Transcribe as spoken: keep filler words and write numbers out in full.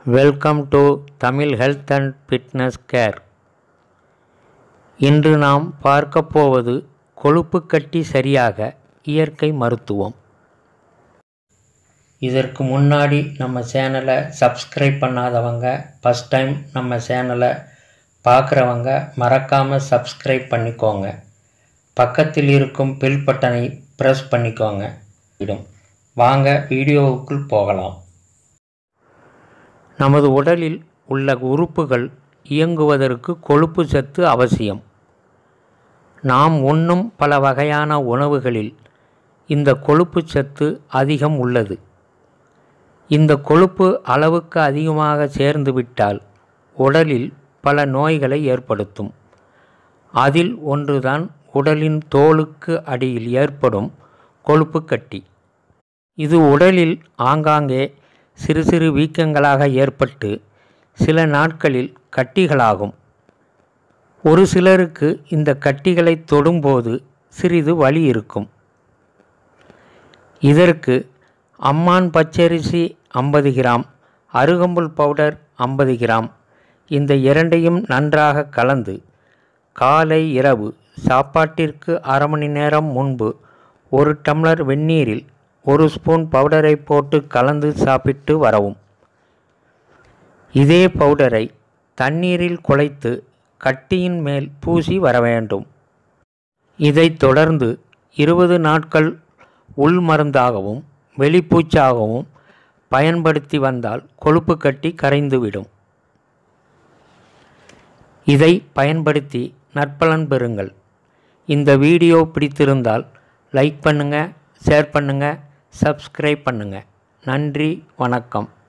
Welcome to Tamil health and fitness care. இன்று நாம் பார்க்க போவது கொழுப்பு கட்டி சரியாக இயற்கை மருத்துவம். இதற்கு முன்னாடி நம்ம சேனலை சப்ஸ்கிரைப் பண்ணாதவங்க, ஃபஸ்ட் டைம் நம்ம சேனலை பார்க்குறவங்க மறக்காமல் சப்ஸ்கிரைப் பண்ணிக்கோங்க. பக்கத்தில் இருக்கும் பெல் பட்டனை ப்ரெஸ் பண்ணிக்கோங்க. வாங்க வீடியோவுக்குள் போகலாம். நமது உடலில் உள்ள உறுப்புகள் இயங்குவதற்கு கொழுப்பு சத்து அவசியம். நாம் உண்ணும் பல வகையான உணவுகளில் இந்த கொழுப்பு சத்து அதிகம் உள்ளது. இந்த கொழுப்பு அளவுக்கு அதிகமாக சேர்ந்துவிட்டால் உடலில் பல நோய்களை ஏற்படுத்தும். அதில் ஒன்றுதான் உடலின் தோலுக்கு அடியில் ஏற்படும் கொழுப்பு கட்டி. இது உடலில் ஆங்காங்கே சிறு சிறு வீக்கங்களாக ஏற்பட்டு சில நாட்களில் கட்டிகளாகும். ஒரு சிலருக்கு இந்த கட்டிகளை தொடும்போது சிறிது வலி இருக்கும். இதற்கு அம்மான் பச்சரிசி ஐம்பது கிராம், அருகம்புல் பவுடர் ஐம்பது கிராம், இந்த இரண்டையும் நன்றாக கலந்து காலை இரவு சாப்பாட்டிற்கு அரை மணி நேரம் முன்பு ஒரு டம்ளர் வெந்நீரில் ஒரு ஸ்பூன் பவுடரை போட்டு கலந்து சாப்பிட்டு வரவும். இதே பவுடரை தண்ணீரில் குழைத்து கட்டியின் மேல் பூசி வர வேண்டும். இதைத் தொடர்ந்து இருபது நாட்கள் உள் மருந்தாகவும் வெளிப்பூச்சாகவும் பயன்படுத்தி வந்தால் கொழுப்பு கட்டி கரைந்துவிடும். இதை பயன்படுத்தி நற்பலன் பெறுங்கள். இந்த வீடியோ பிடித்திருந்தால் லைக் பண்ணுங்கள், ஷேர் பண்ணுங்கள், சப்ஸ்கிரைப் பண்ணுங்கள். நன்றி, வணக்கம்.